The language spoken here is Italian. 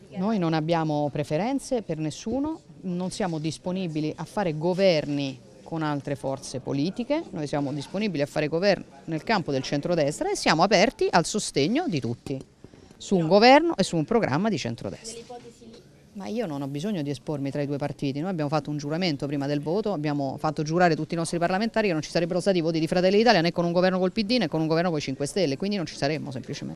Noi non abbiamo preferenze per nessuno, non siamo disponibili a fare governi con altre forze politiche, noi siamo disponibili a fare governo nel campo del centrodestra e siamo aperti al sostegno di tutti su un governo e su un programma di centrodestra. Ma io non ho bisogno di espormi tra i due partiti, noi abbiamo fatto un giuramento prima del voto, abbiamo fatto giurare tutti i nostri parlamentari che non ci sarebbero stati voti di Fratelli d'Italia né con un governo col PD né con un governo con i 5 Stelle, quindi non ci saremmo semplicemente.